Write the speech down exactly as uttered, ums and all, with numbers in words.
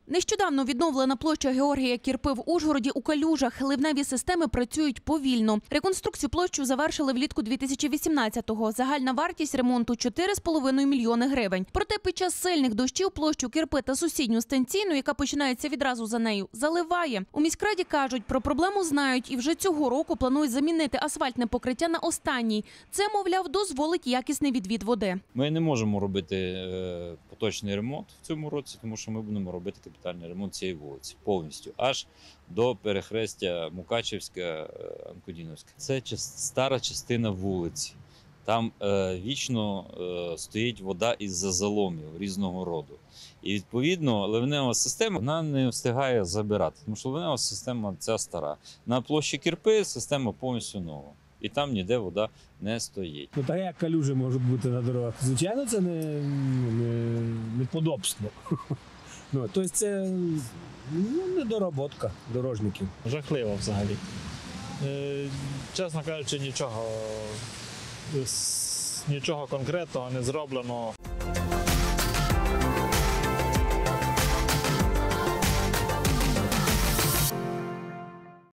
Нещодавно відновлена площа Георгія Кірпи в Ужгороді у калюжах. Ливневі системи працюють повільно. Реконструкцію площу завершили влітку дві тисячі вісімнадцятого. Загальна вартість ремонту – чотири з половиною мільйони гривень. Проте під час сильних дощів площу Кірпи та сусідню станційну, яка починається відразу за нею, заливає. У міськраді кажуть, про проблему знають і вже цього року планують замінити асфальтне покриття на останній. Це, мовляв, дозволить якісний відвід води. Ми не можемо робити поточний ремонт в цьому році, тому що ми будемо робити капітальний ремонт цієї вулиці повністю, аж до перехрестя Мукачевська-Анкудіновська. Це стара частина вулиці. Там е, вічно е, стоїть вода із-за заломів різного роду. І, відповідно, ливнева система вона не встигає забирати, тому що ливнева система ця стара. На площі Кірпи система повністю нова. І там ніде вода не стоїть. Ну, так як калюжі можуть бути на дорогах? Звичайно, це не, не, неподобство. Ну, тобто це ну, недоработка дорожників. Жахливо взагалі. Е, чесно кажучи, нічого, нічого конкретного не зроблено.